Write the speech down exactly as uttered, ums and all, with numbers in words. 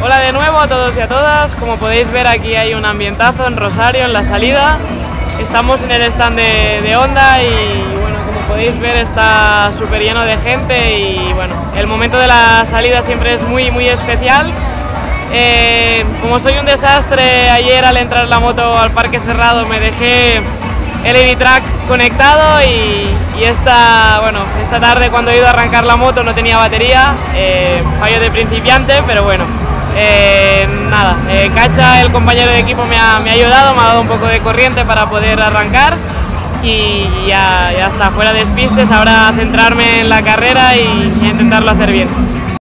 Hola de nuevo a todos y a todas. Como podéis ver, aquí hay un ambientazo en Rosario, en la salida. Estamos en el stand de, de Honda y bueno, como podéis ver está súper lleno de gente y bueno, el momento de la salida siempre es muy muy especial. Eh, como soy un desastre, ayer al entrar la moto al parque cerrado me dejé el E D Track conectado y, y esta, bueno, esta tarde cuando he ido a arrancar la moto no tenía batería, eh, fallo de principiante, pero bueno, eh, nada, eh, Cacha, el compañero de equipo, me ha, me ha ayudado, me ha dado un poco de corriente para poder arrancar y ya, ya está, fuera despistes, ahora centrarme en la carrera y, y intentarlo hacer bien.